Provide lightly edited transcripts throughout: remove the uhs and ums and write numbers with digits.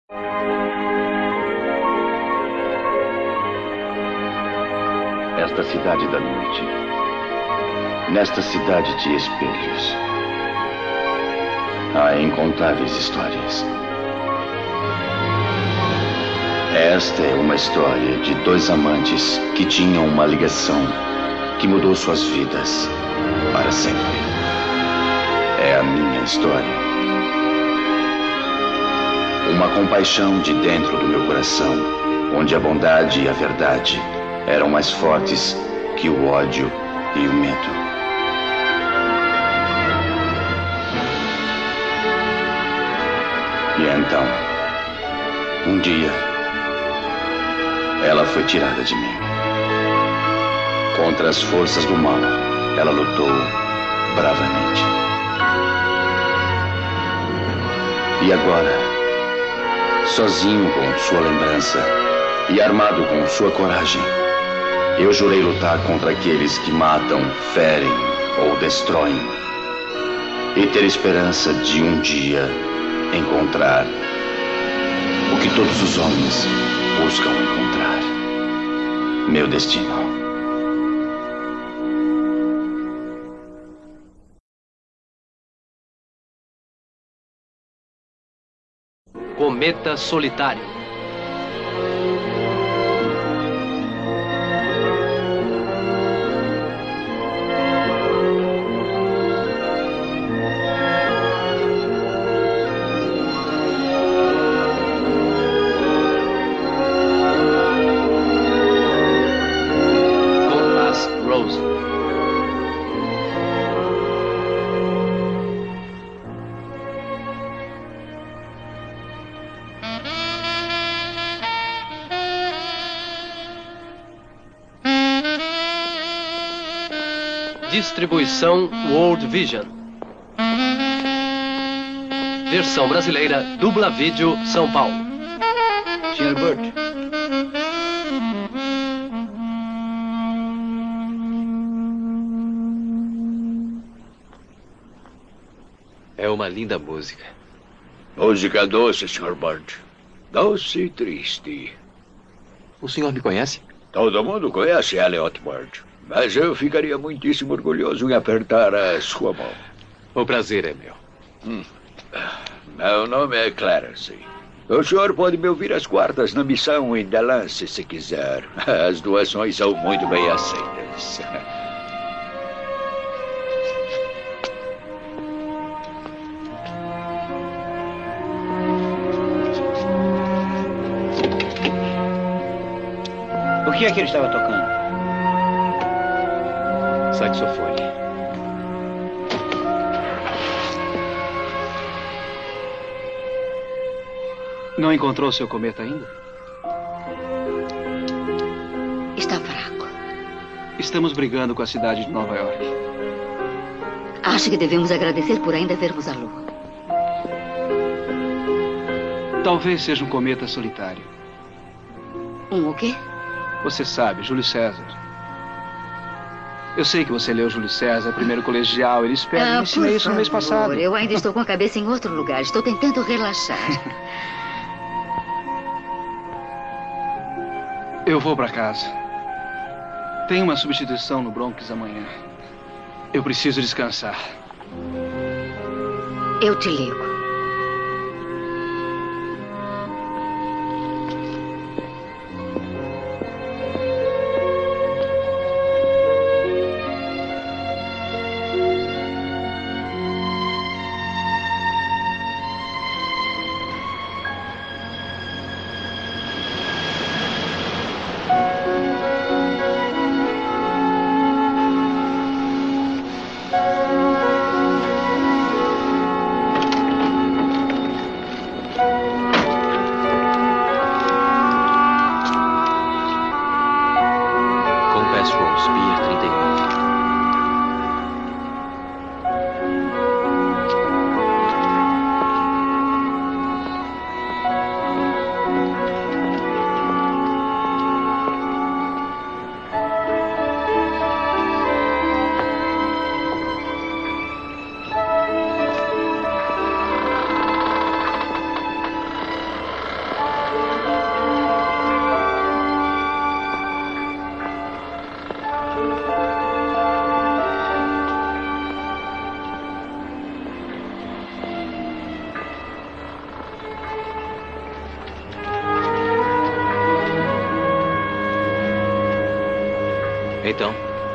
Esta cidade da noite. Nesta cidade de espelhos. Há incontáveis histórias. Esta é uma história de dois amantes que tinham uma ligação que mudou suas vidas para sempre. É a minha história. Uma compaixão de dentro do meu coração, onde a bondade e a verdade eram mais fortes que o ódio e o medo. E então, um dia, ela foi tirada de mim. Contra as forças do mal, ela lutou bravamente. E agora, sozinho com sua lembrança e armado com sua coragem, eu jurei lutar contra aqueles que matam, ferem ou destroem. E ter esperança de um dia encontrar o que todos os homens buscam encontrar. Meu destino. Cometa Solitário. Distribuição World Vision. Versão brasileira, Dubla Vídeo, São Paulo. Sr. Burt. É uma linda música. Música doce, Sr. Burt. Doce e triste. O senhor me conhece? Todo mundo conhece Elliot Burt. Mas eu ficaria muitíssimo orgulhoso em apertar a sua mão. O prazer é meu. Meu nome é Clarence. O senhor pode me ouvir às quartas na missão em Delance, se quiser. As doações são muito bem aceitas. O que é que ele estava tocando? Saxofone. Não encontrou seu cometa ainda? Está fraco. Estamos brigando com a cidade de Nova York. Acho que devemos agradecer por ainda vermos a lua. Talvez seja um cometa solitário. O quê? Você sabe, Júlio César. Eu sei que você leu Júlio César, primeiro colegial. Ele espera. Eu ensinei isso no mês passado. Eu ainda estou com a cabeça em outro lugar. Estou tentando relaxar. Eu vou para casa. Tem uma substituição no Bronx amanhã. Eu preciso descansar. Eu te ligo. Então,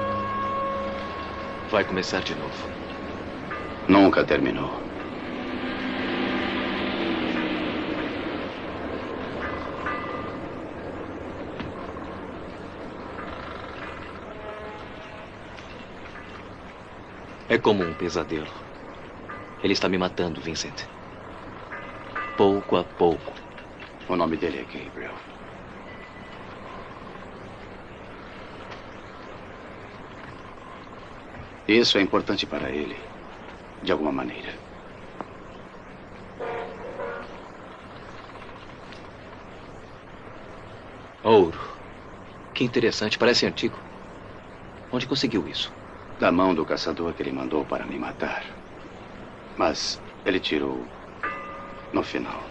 vai começar de novo. Nunca terminou. É como um pesadelo. Ele está me matando, Vincent. Pouco a pouco. O nome dele é Gabriel. Isso é importante para ele, de alguma maneira. Ouro. Que interessante, parece antigo. Onde conseguiu isso? Da mão do caçador que ele mandou para me matar. Mas ele tirou no final.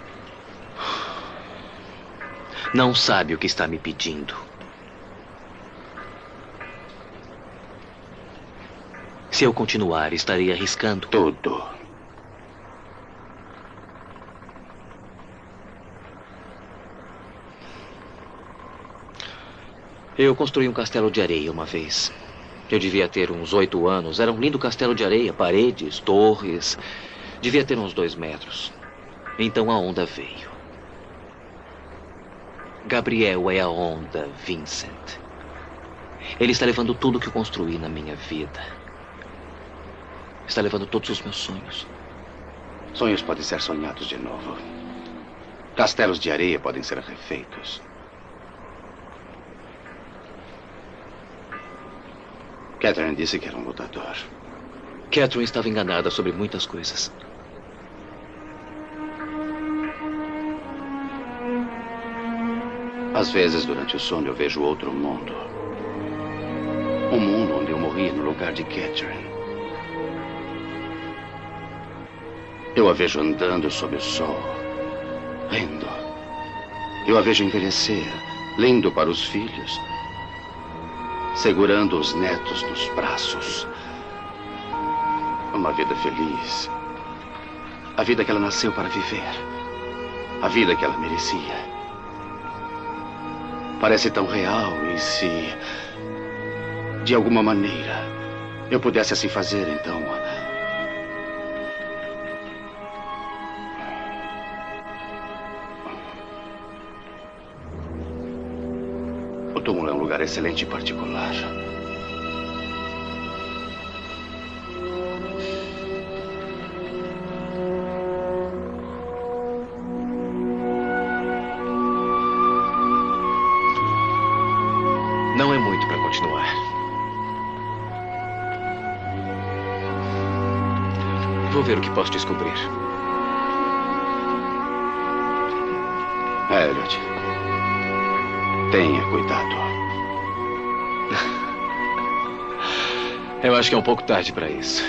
Não sabe o que está me pedindo. Se eu continuar, estarei arriscando Tudo. Eu construí um castelo de areia uma vez. Eu devia ter uns 8 anos. Era um lindo castelo de areia, paredes, torres. Devia ter uns 2 metros. Então a onda veio. Gabriel é a onda, Vincent. Ele está levando tudo que eu construí na minha vida. Está levando todos os meus sonhos. Sonhos podem ser sonhados de novo. Castelos de areia podem ser refeitos. Catherine disse que era um lutador. Catherine estava enganada sobre muitas coisas. Às vezes, durante o sono, eu vejo outro mundo. Um mundo onde eu morri no lugar de Catherine. Eu a vejo andando sob o sol, rindo. Eu a vejo envelhecer, lindo para os filhos, segurando os netos nos braços. Uma vida feliz. A vida que ela nasceu para viver. A vida que ela merecia. Parece tão real e se, de alguma maneira, eu pudesse assim fazer, então... O túmulo é um lugar excelente e particular. Não é muito para continuar. Vou ver o que posso descobrir. Elliot, tenha cuidado. Eu acho que é um pouco tarde para isso.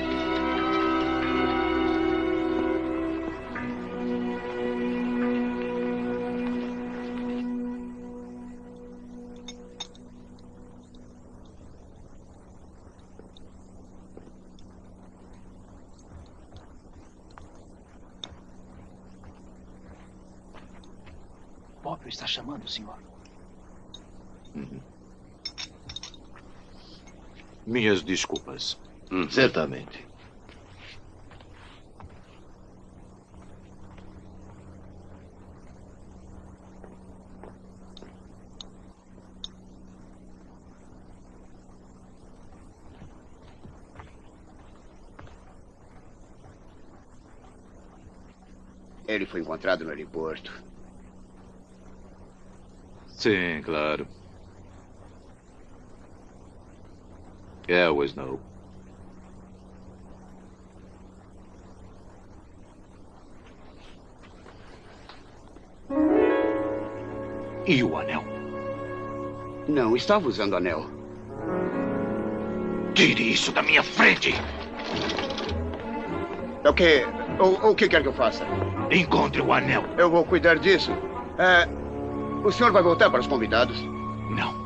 Bob está chamando o senhor. Minhas desculpas. Certamente. Ele foi encontrado no aeroporto. Sim, claro. I always know. E o anel? Não estava usando anel. Tire isso da minha frente! O que quer que eu faça? Encontre o anel. Eu vou cuidar disso. O senhor vai voltar para os convidados? Não.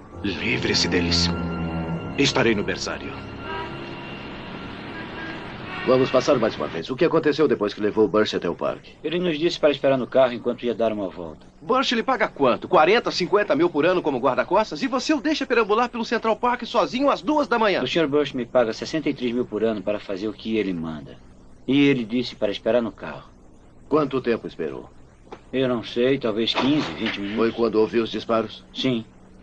Livre-se deles. Estarei no berçário. Vamos passar mais uma vez. O que aconteceu depois que levou o Burch até o parque? Ele nos disse para esperar no carro enquanto ia dar uma volta. Burch lhe paga quanto? 40, 50 mil por ano como guarda-costas? E você o deixa perambular pelo Central Park sozinho às 2 da manhã? O Sr. Burch me paga 63 mil por ano para fazer o que ele manda. E ele disse para esperar no carro. Quanto tempo esperou? Eu não sei, talvez 15, 20 minutos. Foi quando ouviu os disparos? Sim.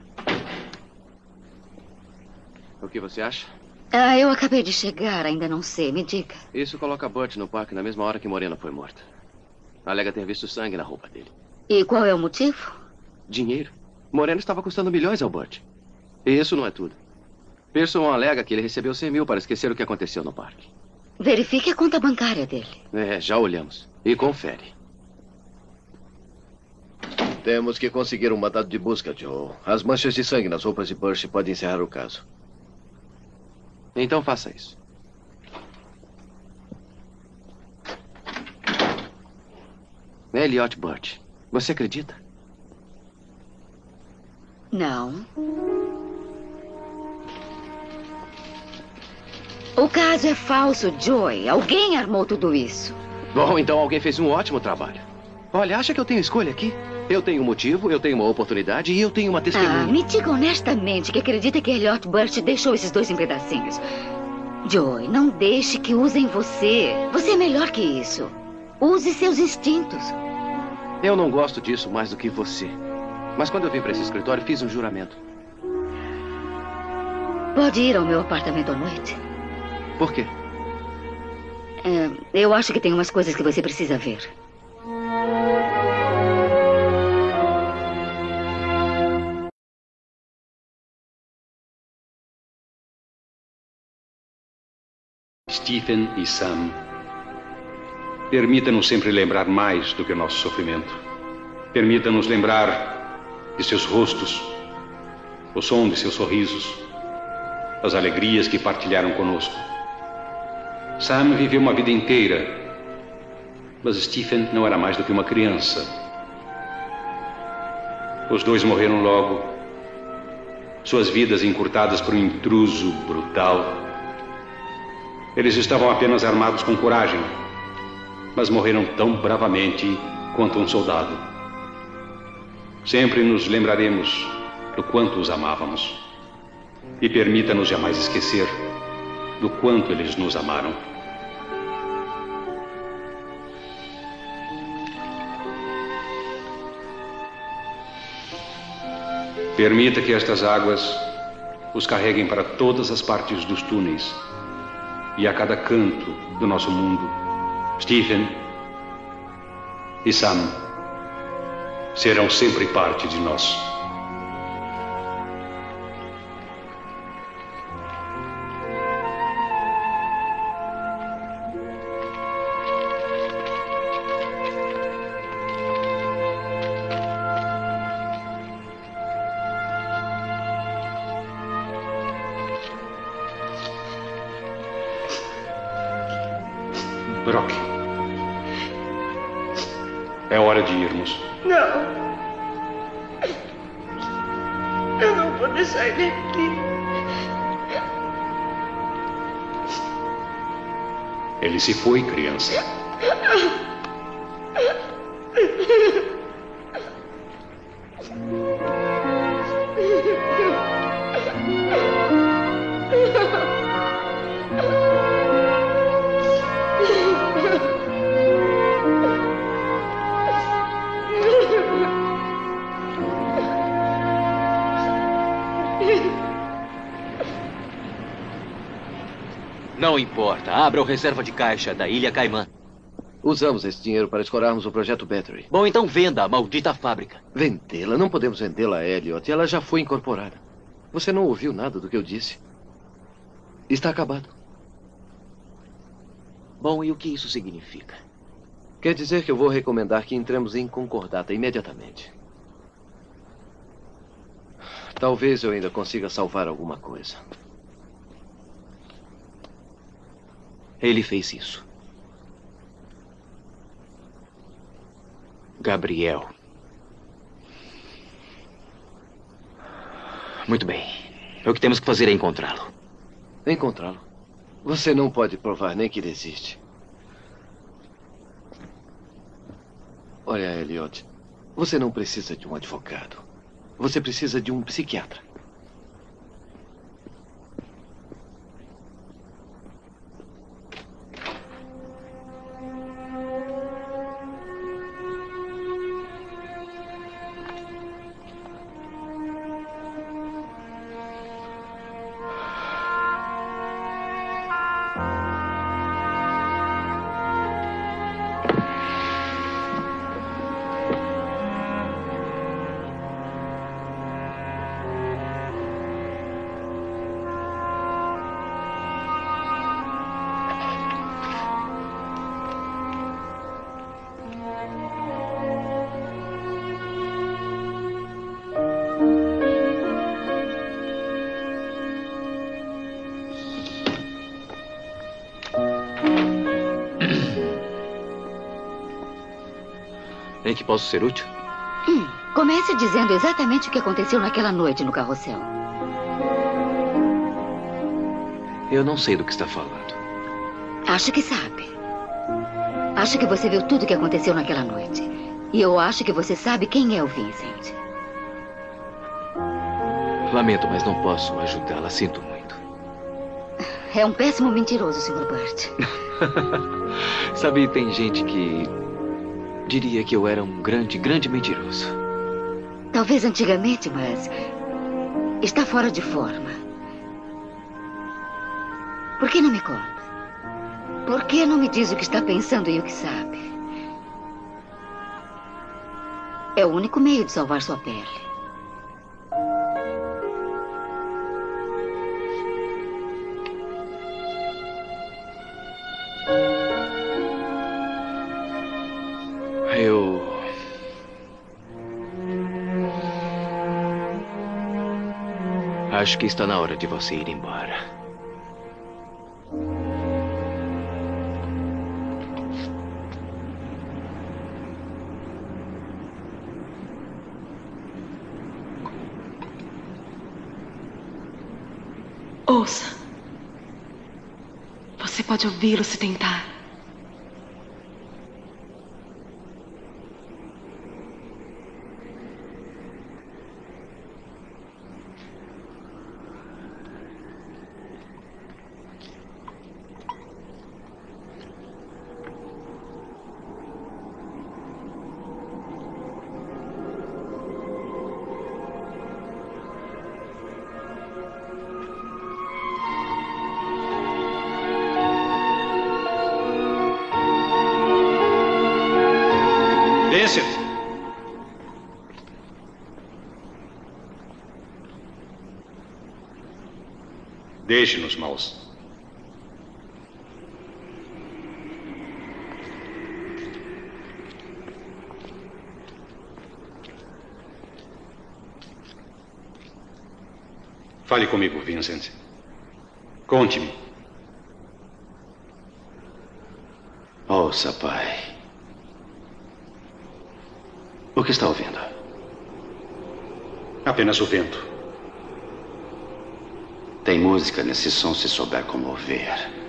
O que você acha? Eu acabei de chegar, ainda não sei. Me diga. Isso coloca Burch no parque na mesma hora que Morena foi morta. Alega ter visto sangue na roupa dele. E qual é o motivo? Dinheiro. Morena estava custando milhões ao Burch. E isso não é tudo. Pearson alega que ele recebeu 100 mil para esquecer o que aconteceu no parque. Verifique a conta bancária dele. Já olhamos. E confere. Temos que conseguir um mandado de busca, Joe. As manchas de sangue nas roupas de Burch podem encerrar o caso. Então faça isso. Elliot Burch. Você acredita? Não. O caso é falso, Joey. Alguém armou tudo isso. Bom, então alguém fez um ótimo trabalho. Olha, acha que eu tenho escolha aqui? Eu tenho um motivo, eu tenho uma oportunidade e eu tenho uma testemunha. Me diga honestamente que acredita que Elliot Burch deixou esses dois em pedacinhos. Joey, não deixe que usem você. Você é melhor que isso. Use seus instintos. Eu não gosto disso mais do que você. Mas quando eu vim para esse escritório, fiz um juramento. Pode ir ao meu apartamento à noite? Por quê? Eu acho que tem umas coisas que você precisa ver. Stephen e Sam, permita-nos sempre lembrar mais do que o nosso sofrimento. Permita-nos lembrar de seus rostos, o som de seus sorrisos, as alegrias que partilharam conosco. Sam viveu uma vida inteira, mas Stephen não era mais do que uma criança. Os dois morreram logo, suas vidas encurtadas por um intruso brutal. Eles estavam apenas armados com coragem, mas morreram tão bravamente quanto um soldado. Sempre nos lembraremos do quanto os amávamos. E permita-nos jamais esquecer do quanto eles nos amaram. Permita que estas águas os carreguem para todas as partes dos túneis e a cada canto do nosso mundo. Stephen e Sam serão sempre parte de nós. Brock, é hora de irmos. Não. Eu não vou deixar ele aqui. Ele se foi, criança. Não importa. Abra o reserva de caixa da Ilha Caimã. Usamos esse dinheiro para escorarmos o projeto Battery. Bom, então venda a maldita fábrica. Vendê-la? Não podemos vendê-la a Elliot. Ela já foi incorporada. Você não ouviu nada do que eu disse. Está acabado. Bom, e o que isso significa? Quer dizer que eu vou recomendar que entremos em concordata imediatamente. Talvez eu ainda consiga salvar alguma coisa. Ele fez isso. Gabriel. Muito bem. O que temos que fazer é encontrá-lo. Encontrá-lo? Você não pode provar nem que ele existe. Olha, Elliot, você não precisa de um advogado. Você precisa de um psiquiatra. Em que posso ser útil? Comece dizendo exatamente o que aconteceu naquela noite no carrossel. Eu não sei do que está falando. Acho que sabe. Acho que você viu tudo o que aconteceu naquela noite. E eu acho que você sabe quem é o Vincent. Lamento, mas não posso ajudá-la. Sinto muito. É um péssimo mentiroso, Sr. Burt. Sabe, tem gente que diria que eu era um grande, grande mentiroso. Talvez antigamente, mas está fora de forma. Por que não me conta? Por que não me diz o que está pensando e o que sabe? É o único meio de salvar sua pele. Acho que está na hora de você ir embora. Ouça. Você pode ouvi-lo se tentar. Deixe-nos, Mouse. Fale comigo, Vincent. Conte-me. Ouça, pai. O que está ouvindo? Apenas o vento. Tem música nesse som se souber como ouvir.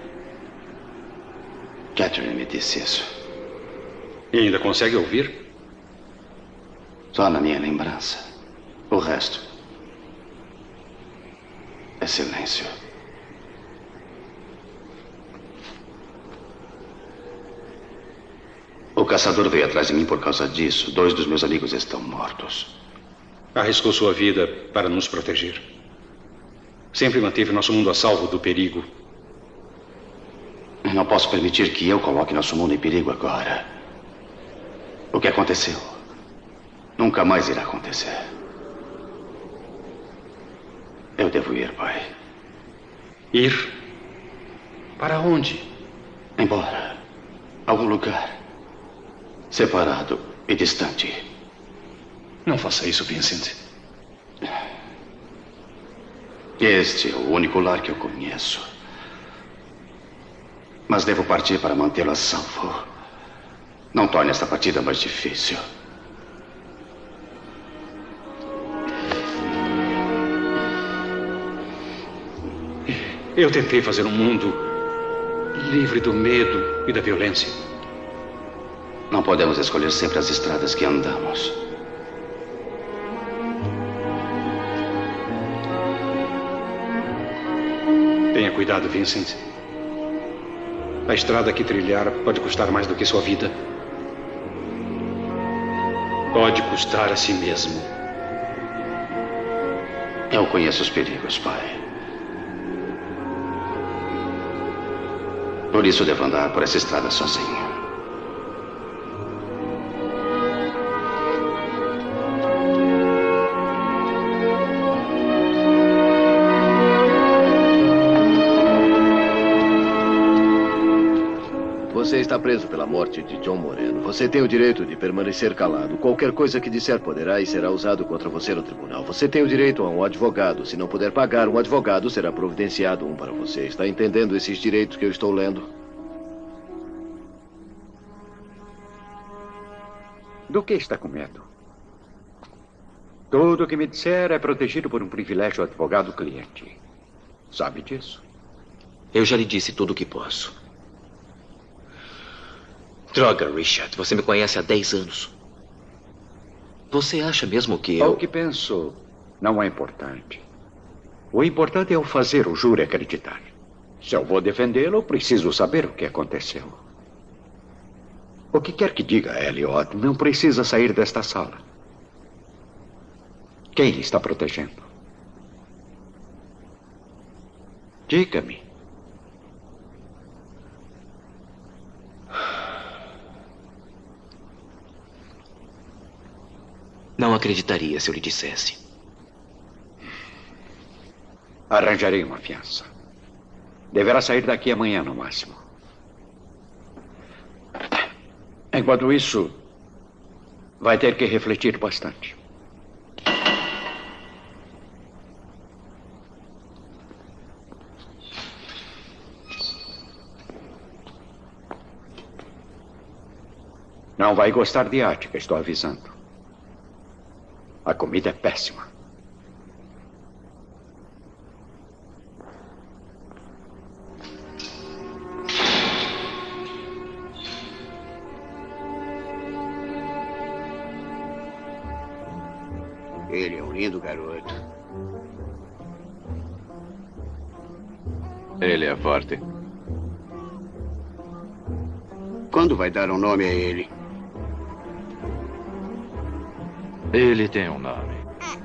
Catherine me disse isso. E ainda consegue ouvir? Só na minha lembrança. O resto é silêncio. O caçador veio atrás de mim por causa disso. 2 dos meus amigos estão mortos. Arriscou sua vida para nos proteger. Sempre manteve nosso mundo a salvo do perigo. Não posso permitir que eu coloque nosso mundo em perigo agora. O que aconteceu nunca mais irá acontecer. Eu devo ir, pai. Ir? Para onde? Embora. Algum lugar. Separado e distante. Não faça isso, Vincent. Este é o único lar que eu conheço. Mas devo partir para mantê-lo a salvo. Não torne esta partida mais difícil. Eu tentei fazer um mundo livre do medo e da violência. Não podemos escolher sempre as estradas que andamos. Tenha cuidado, Vincent. A estrada que trilhar pode custar mais do que sua vida. Pode custar a si mesmo. Eu conheço os perigos, pai. Por isso devo andar por essa estrada sozinho. Você está preso pela morte de John Moreno. Você tem o direito de permanecer calado. Qualquer coisa que disser poderá e será usado contra você no tribunal. Você tem o direito a um advogado. Se não puder pagar, um advogado será providenciado para você. Está entendendo esses direitos que eu estou lendo? Do que está com medo? Tudo o que me disser é protegido por um privilégio advogado-cliente. Sabe disso? Eu já lhe disse tudo o que posso. Droga, Richard. Você me conhece há 10 anos. Você acha mesmo que eu... O que penso não é importante. O importante é o fazer o júri acreditar. Se eu vou defendê-lo, preciso saber o que aconteceu. O que quer que diga, Elliot, não precisa sair desta sala. Quem lhe está protegendo? Diga-me. Não acreditaria se eu lhe dissesse. Arranjarei uma fiança. Deverá sair daqui amanhã, no máximo. Enquanto isso, vai ter que refletir bastante. Não vai gostar de Ática, estou avisando. A comida é péssima. Ele é um lindo garoto. Ele é forte. Quando vai dar um nome a ele? Ele tem um nome.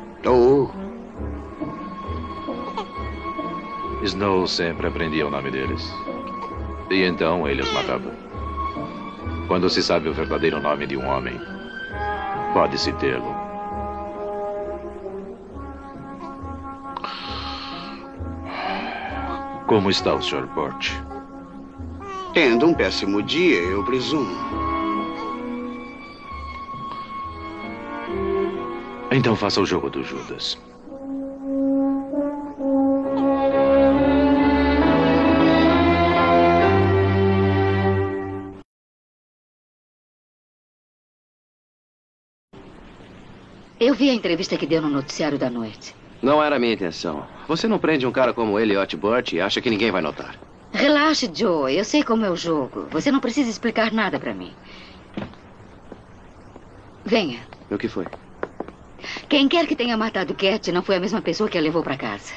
Snow sempre aprendia o nome deles. E então ele os matava. Quando se sabe o verdadeiro nome de um homem, pode-se tê-lo. Como está o Sr. Birch? Tendo um péssimo dia, eu presumo. Então faça o jogo do Judas. Eu vi a entrevista que deu no noticiário da noite. Não era a minha intenção. Você não prende um cara como Elliot Birch e acha que ninguém vai notar. Relaxe, Joe. Eu sei como é o jogo. Você não precisa explicar nada pra mim. Venha. O que foi? Quem quer que tenha matado Cat não foi a mesma pessoa que a levou pra casa.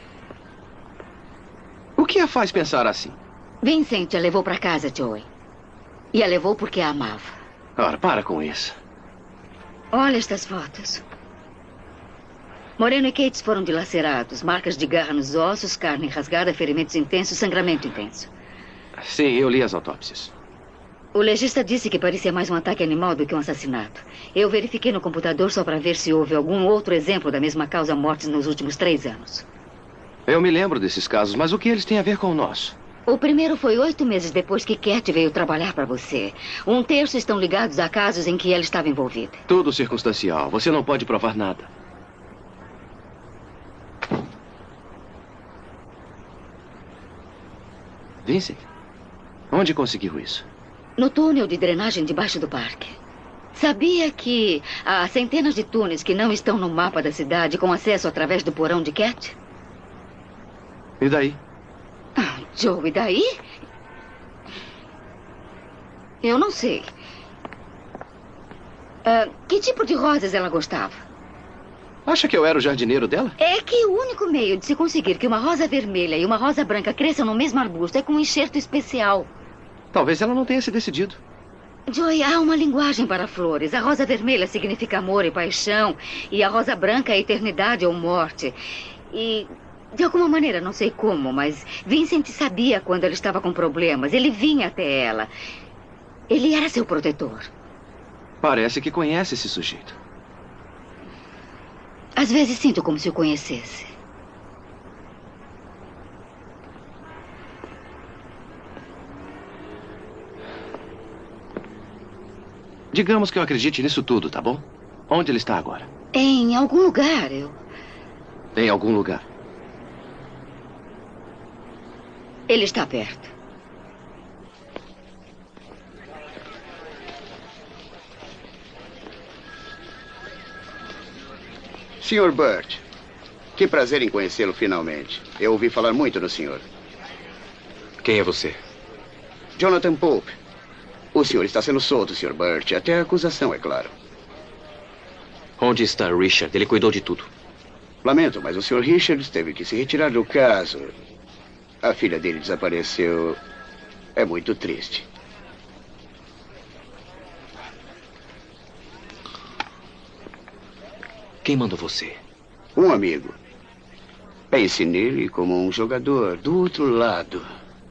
O que a faz pensar assim? Vincent a levou pra casa, Joey. E a levou porque a amava. Ora, para com isso. Olha estas fotos. Moreno e Kate foram dilacerados. Marcas de garra nos ossos, carne rasgada, ferimentos intensos, sangramento intenso. Sim, eu li as autópsias. O legista disse que parecia mais um ataque animal do que um assassinato. Eu verifiquei no computador só para ver se houve algum outro exemplo da mesma causa mortes nos últimos 3 anos. Eu me lembro desses casos, mas o que eles têm a ver com o nosso? O primeiro foi 8 meses depois que Cat veio trabalhar para você. 1/3 estão ligados a casos em que ela estava envolvida. Tudo circunstancial. Você não pode provar nada. Vincent, onde conseguiu isso? No túnel de drenagem debaixo do parque. Sabia que há centenas de túneis que não estão no mapa da cidade com acesso através do porão de Cat? E daí? Joe, e daí? Eu não sei. Que tipo de rosas ela gostava? Acha que eu era o jardineiro dela? É que o único meio de se conseguir que uma rosa vermelha e uma rosa branca cresçam no mesmo arbusto é com um enxerto especial. Talvez ela não tenha se decidido. Joy, há uma linguagem para flores. A rosa vermelha significa amor e paixão. E a rosa branca é eternidade ou morte. E, de alguma maneira, não sei como, mas Vincent sabia quando ela estava com problemas. Ele vinha até ela. Ele era seu protetor. Parece que conhece esse sujeito. Às vezes sinto como se o conhecesse. Digamos que eu acredite nisso tudo, tá bom? Onde ele está agora? Em algum lugar, Em algum lugar. Ele está perto. Sr. Burt, que prazer em conhecê-lo finalmente. Eu ouvi falar muito do senhor. Quem é você? Jonathan Pope. O senhor está sendo solto, Sr. Burt. Até a acusação, é claro. Onde está Richard? Ele cuidou de tudo. Lamento, mas o Sr. Richards teve que se retirar do caso. A filha dele desapareceu. É muito triste. Quem mandou você? Um amigo. Pense nele como um jogador do outro lado.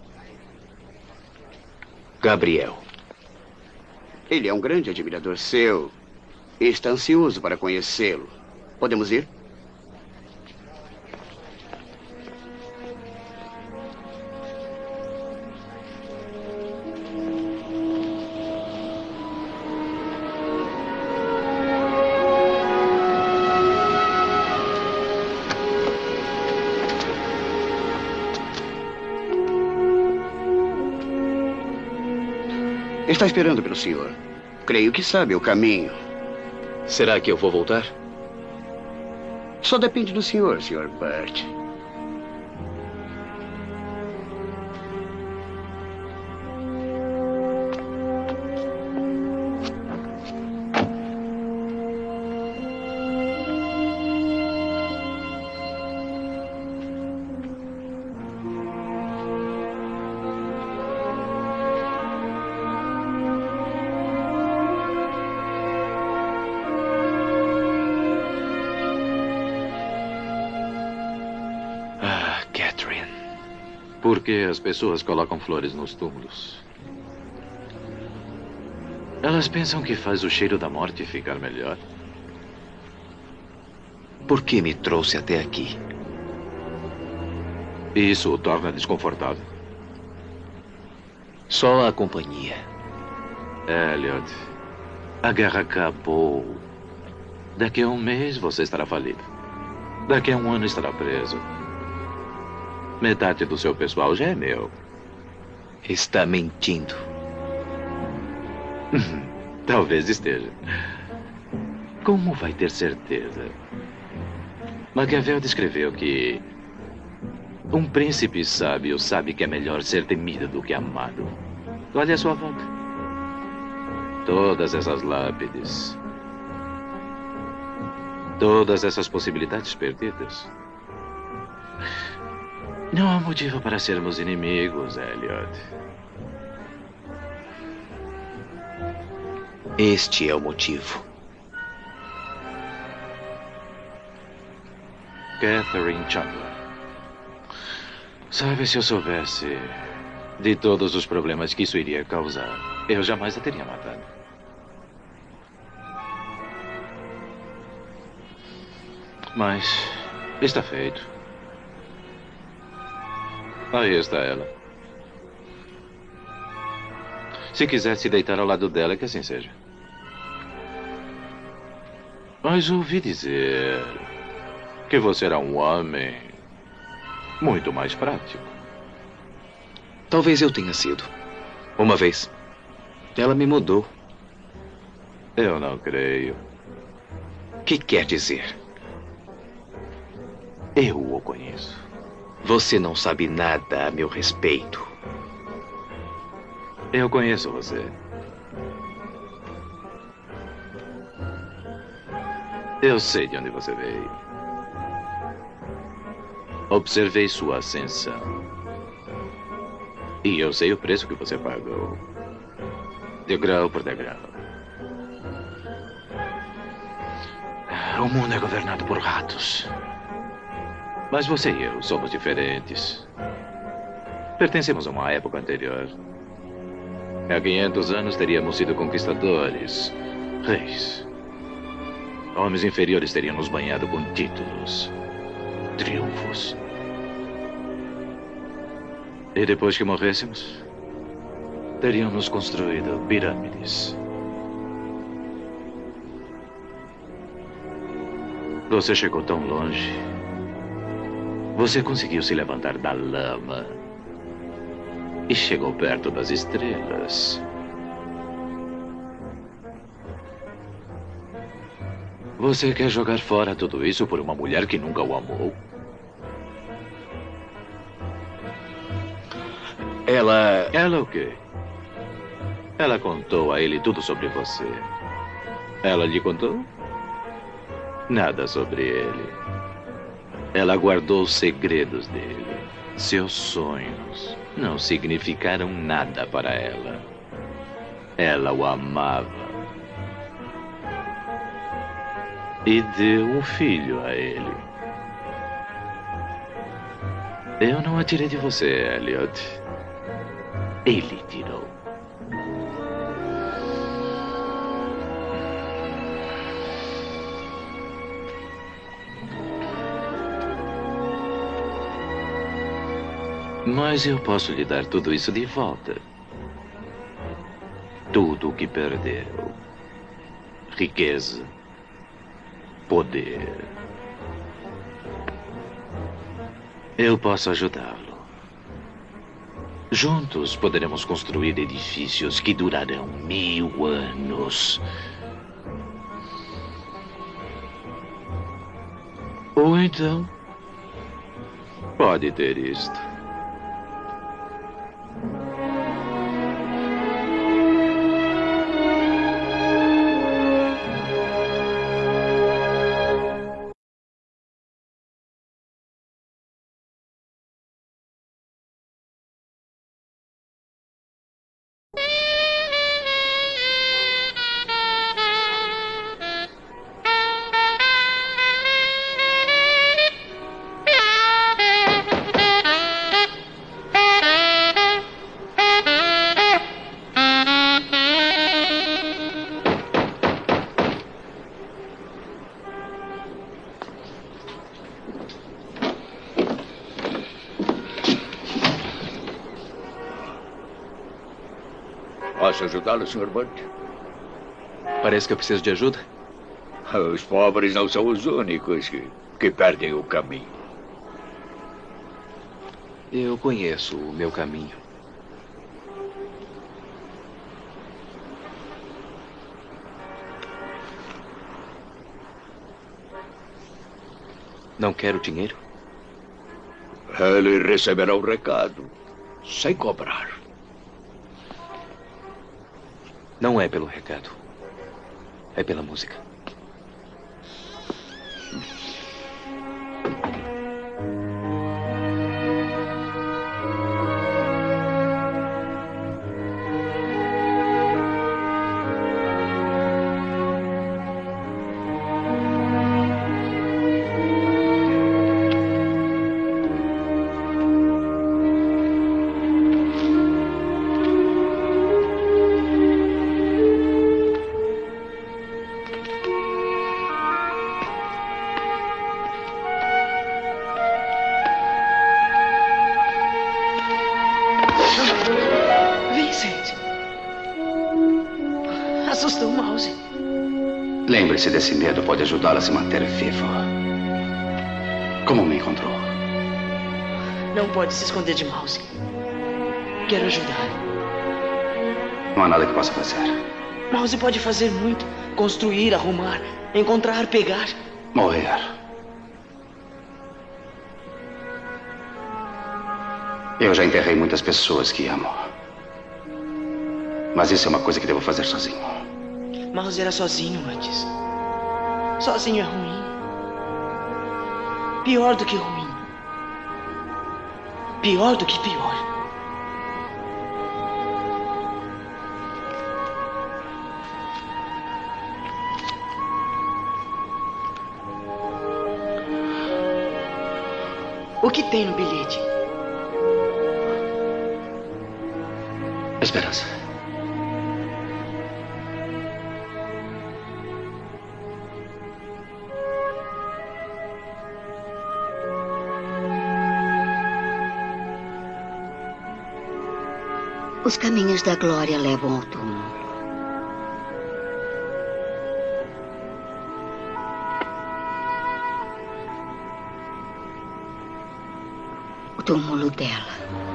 Gabriel. Ele é um grande admirador seu. E está ansioso para conhecê-lo. Podemos ir? Está esperando pelo senhor. Creio que sabe o caminho. Será que eu vou voltar? Só depende do senhor, Sr. Burt. Por que as pessoas colocam flores nos túmulos? Elas pensam que faz o cheiro da morte ficar melhor. Por que me trouxe até aqui? Isso o torna desconfortável? Só a companhia. Elliot, a guerra acabou. Daqui a um mês você estará falido. Daqui a um ano estará preso. Metade do seu pessoal já é meu. Está mentindo. Talvez esteja. Como vai ter certeza? Maquiavel descreveu que um príncipe sábio sabe que é melhor ser temido do que amado. Olhe à sua volta. Todas essas lápides. Todas essas possibilidades perdidas. Não há motivo para sermos inimigos, Elliot. Este é o motivo. Catherine Chandler. Sabe, se eu soubesse de todos os problemas que isso iria causar, eu jamais a teria matado. Mas está feito. Aí está ela. Se quiser se deitar ao lado dela, que assim seja. Mas ouvi dizer que você era um homem muito mais prático. Talvez eu tenha sido. Uma vez. Ela me mudou. Eu não creio. O que quer dizer? Eu o conheço. Você não sabe nada a meu respeito. Eu conheço você. Eu sei de onde você veio. Observei sua ascensão. E eu sei o preço que você pagou. Degrau por degrau. O mundo é governado por ratos. Mas você e eu somos diferentes. Pertencemos a uma época anterior. Há 500 anos teríamos sido conquistadores, reis. Homens inferiores teriam nos banhado com títulos, triunfos. E depois que morrêssemos, teriam nos construído pirâmides. Você chegou tão longe. Você conseguiu se levantar da lama. E chegou perto das estrelas. Você quer jogar fora tudo isso por uma mulher que nunca o amou? Ela o quê? Ela contou a ele tudo sobre você. Ela lhe contou? Nada sobre ele. Ela guardou os segredos dele. Seus sonhos não significaram nada para ela. Ela o amava. E deu um filho a ele. Eu não a tirei de você, Elliot. Ele tirou. Mas eu posso lhe dar tudo isso de volta. Tudo o que perdeu. Riqueza. Poder. Eu posso ajudá-lo. Juntos poderemos construir edifícios que durarão 1000 anos. Ou então, pode ter isto. Posso ajudá-lo, Sr. Burt? Parece que eu preciso de ajuda. Os pobres não são os únicos que perdem o caminho. Eu conheço o meu caminho. Não quero dinheiro? Ele receberá o recado, sem cobrar. Não é pelo recado. É pela música. Lembre-se desse medo pode ajudá-la a se manter vivo. Como me encontrou? Não pode se esconder de Mouse. Quero ajudar. Não há nada que possa fazer. Mouse pode fazer muito. Construir, arrumar, encontrar, pegar. Morrer. Eu já enterrei muitas pessoas que amo. Mas isso é uma coisa que devo fazer sozinho. Mouse era sozinho antes. Sozinho é ruim. Pior do que ruim. Pior do que pior. O que tem no bilhete? Esperança. Os caminhos da glória levam ao túmulo. O túmulo dela.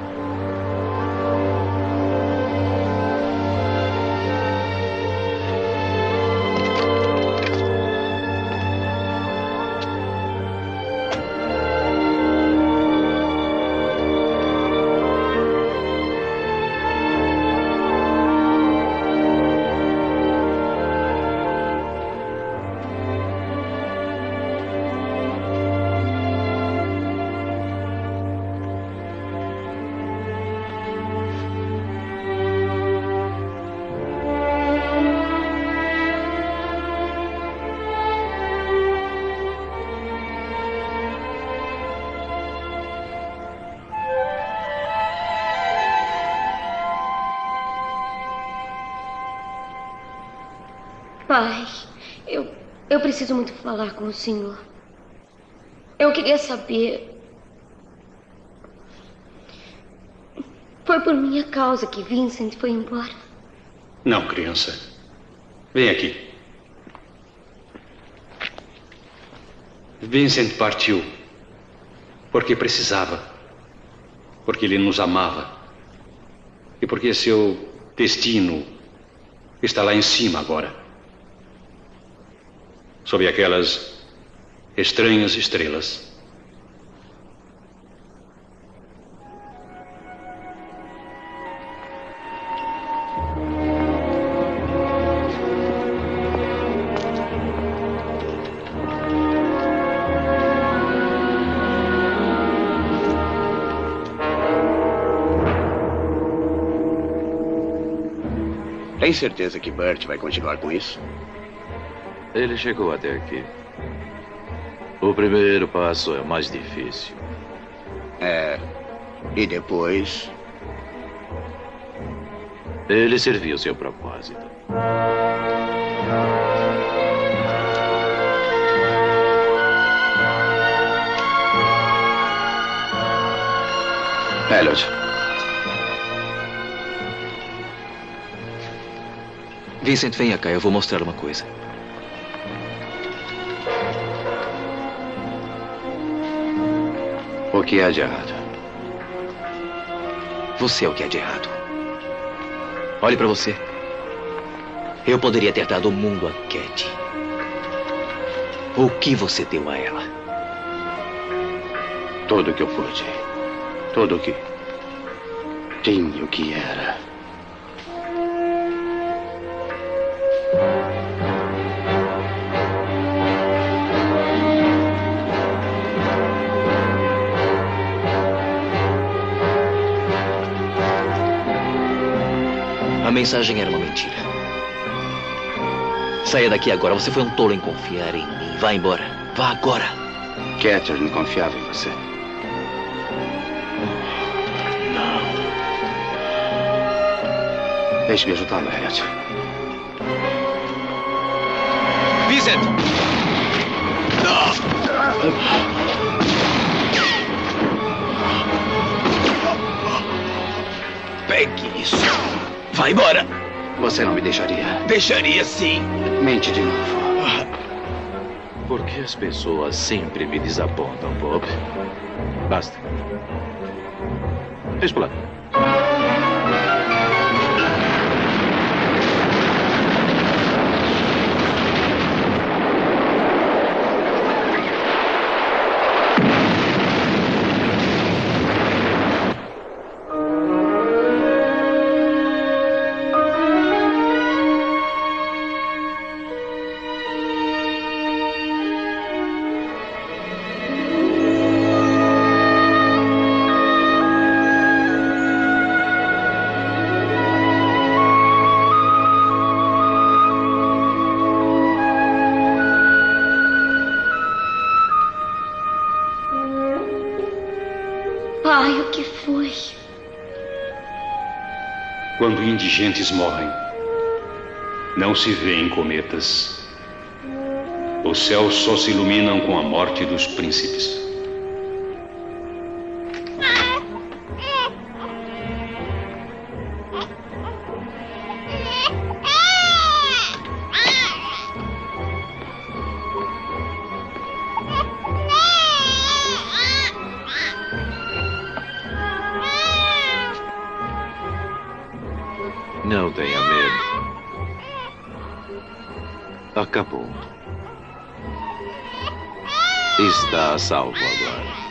Pai, eu preciso muito falar com o senhor. Eu queria saber... Foi por minha causa que Vincent foi embora? Não, criança. Vem aqui. Vincent partiu porque precisava, porque ele nos amava e porque seu destino está lá em cima agora. Sob aquelas estranhas estrelas. Tem certeza que Bert vai continuar com isso? Ele chegou até aqui. O primeiro passo é o mais difícil. É. E depois? Ele serviu seu propósito. Elliot. Vincent, venha cá, eu vou mostrar uma coisa. O que há de errado? Você é o que há de errado. Olhe pra você. Eu poderia ter dado o mundo a Katie. O que você deu a ela? Tudo o que eu pude. Tudo o que tinha, o que era. A mensagem era uma mentira. Saia daqui agora. Você foi um tolo em confiar em mim. Vá embora. Vá agora. Catherine confiava em você. Não. Deixe-me ajudá-lo, Elliot. Vincent! Pegue isso. Vai embora. Você não me deixaria. Deixaria sim. Mente de novo. Por que as pessoas sempre me desapontam, Bob? Basta. Deixa pro lado. Quando indigentes morrem, não se vêem cometas. Os céus só se iluminam com a morte dos príncipes. Não tenha medo. Acabou. Está a salvo agora.